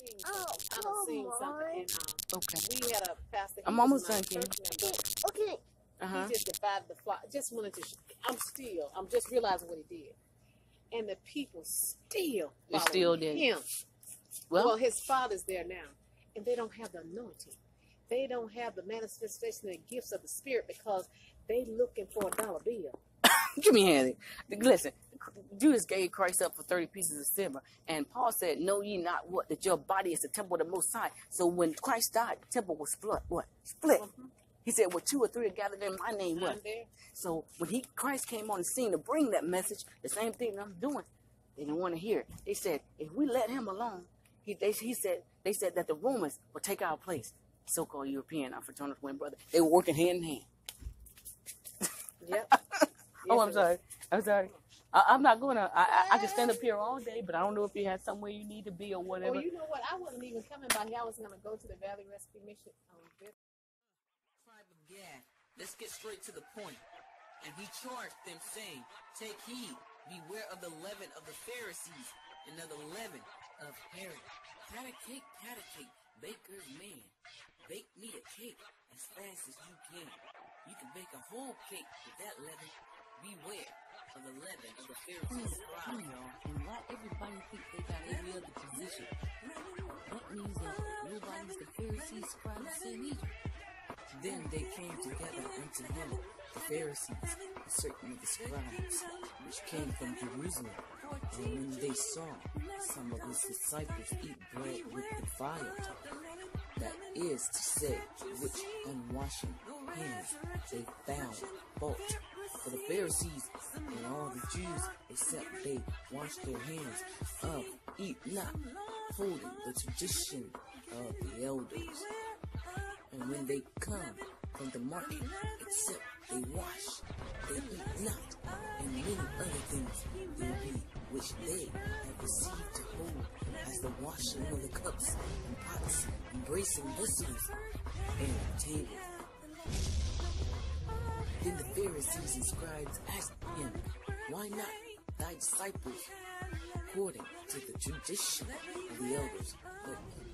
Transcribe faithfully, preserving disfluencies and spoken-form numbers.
seen Oh, something. I come done seen on. something. And, um, Okay. we had a pastor. he I'm was almost my done, Kim. church member. Okay. Uh-huh. He just divided the flock. Just wanted to. Sh- I'm still. I'm just realizing what he did, and the people still They following still did. him. Well, Well, his father's there now, and they don't have the anointing. They don't have the manifestation and gifts of the Spirit because they looking for a dollar bill. give me a hand. Listen, Judas gave Christ up for thirty pieces of silver. And Paul said, know ye not what? That your body is the temple of the Most High. So when Christ died, the temple was split. What? Split. Mhm. He said, well, two or three are gathered in my name. I'm What? there. So when he Christ came on the scene to bring that message, the same thing that I'm doing, they didn't want to hear it. They said, if we let him alone, he they, he said they said that the Romans will take our place. So-called European, our fraternal twin brother. They were working hand in hand. Yep. Oh, Yes, I'm it sorry. I'm sorry. I, I'm not gonna. I, I I can stand up here all day, but I don't know if you had somewhere you need to be or was. whatever. Well, you know what? I wasn't even coming by here. I was going to go to the Valley Rescue Mission. Um, visit. Tribe of Gad, let's get straight to the point. And he charged them, saying, take heed, beware of the leaven of the Pharisees, and of the leaven of Herod. Pat a cake, pat a cake, baker's man. Bake me a cake as fast as you can. You can bake a whole cake with that leaven. Beware of the leaven of the Pharisees. You know, and why everybody think they got every other position? That means that nobody's the Pharisees, scribes, and Egypt. Then they came together unto him, the Pharisees, and certain of the scribes, which came from Jerusalem. And when they saw some of his disciples eat bread with defiled, that is to say, which unwashing hands they found fault. For the Pharisees and all the Jews, except they wash their hands of eat not, holding the tradition of the elders. And when they come from the market, except they wash, they eat not, and many other things there be which they have received to hold, as the washing of the cups and pots, embracing vessels, and table. Then the Pharisees and scribes asked him, why not thy disciples according to the tradition of the elders, but